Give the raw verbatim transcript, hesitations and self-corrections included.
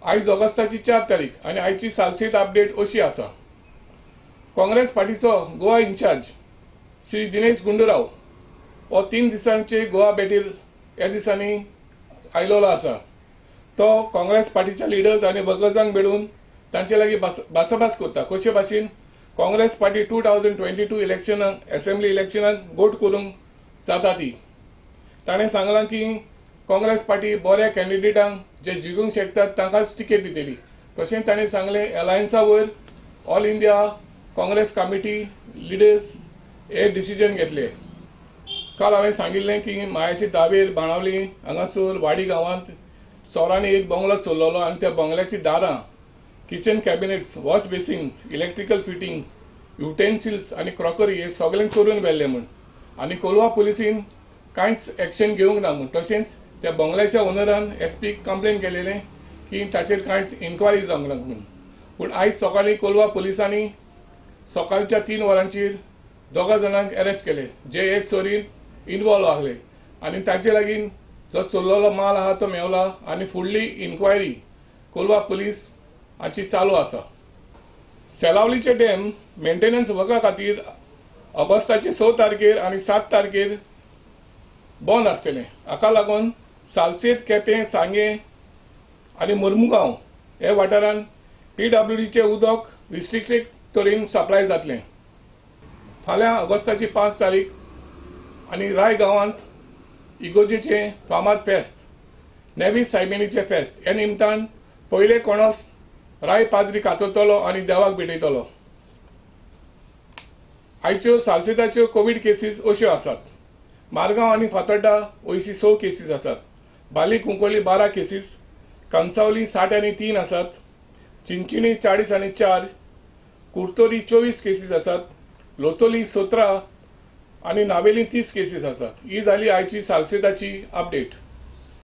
आयज ऑगस्टाची चार तारीख आणि आयची सालसेत अपडेट अशी आसा। काँग्रेस पार्टीचो गोवा इन्चार्ज श्री दिनेश गुंडूराव हो तीन दिसांचे गोवा भेटीर ह्या दिसांनी आयलोलो आसा। तो काँग्रेस पार्टीच्या लिडर्स आनी वर्कर्सांक मेळून तांचे लागीं भासाभास करता कशे भाशेन Congress party two thousand twenty two इलेक्शनाक असेंब्ली इलेक्शनाक वोट करूंक जाता ती। ताणें सांगलां की काँग्रेस पार्टी बऱ्या कॅन्डिडेटांक जे जिखूंक शकतात तांकांच टिकेट दितली। तशेंच ताणें सांगलें अलायन्सा वयर all India Congress committee leaders हे डिसिजन घेतले। काल हांवें सांगिल्लें की मायाची दावेर बाणावली हांगासर वाडी गांवांत चोरांनी एक बंगलो चोरलेलो आनी त्या बंगल्याची दारां kitchen cabinets wash basins electrical fittings utensils आनी क्रॉकरी हे सगळें चोरून व्हेल्ले म्हूण आनी कोलवा पुलिसीन कांयच एक्शन घेवंक ना म्हूण। तशेंच त्या बंगल्याच्या ओनरान एसपीक कंप्लेन केलेलें की ताचेर कांयच इन्क्वायरी जावंक ना म्हूण। पूण आयज सकाळीं कोलवा पुलिसांनी सकाळच्या तीन वरांचेर दोगा जाणांक अरेस्ट केले जे हे चोरीन इन्वॉल्व आसले आनी ताचे लागीं जो चोरलेलो माल आहा तो मेवला आनी फुडली इन्क्वायरी कोलवा पुलीस हाची चालू आसा। सेलावलीचे डॅम मेंटेनन्स वर्का खातीर ऑगस्टाचे स तारखेर आनी सात तारखेर बंद आसतलें। हाका लागून सालसेत केपें सांगे आनी मुर्मुगांव हे वाठारांत पीडब्ल्यूडीचें उदक रिस्ट्रिक्टेड तरेन सप्लाय जातलें। फाल्यां ऑगस्टाची पांच तारीख आनी राय गांवांत इगोजेचें फामाद फेस्त नेवीस सायबिणीचें फेस्त ह्या निमतान पयले कोणोस राय पाद्री कातरतलो आनी देवाक भेटयतलो। आयच्यो सालसेताच्यो कोवीड केसीस अश्यो आसात। मारगांव आनी फातोड्डा अंयशीं स केसीस आसात। बाली कुंकोळी बारा केसीस, कणसावली साठ आनी तीन आसात, चिंचिणी चाळीस आनी चार, कुर्तोरी चोवीस केसीस आसात, लोतोली सतरा आनी नावेली तीस केसीस आसात। ही जाली आयची सालसेताची अपडेट।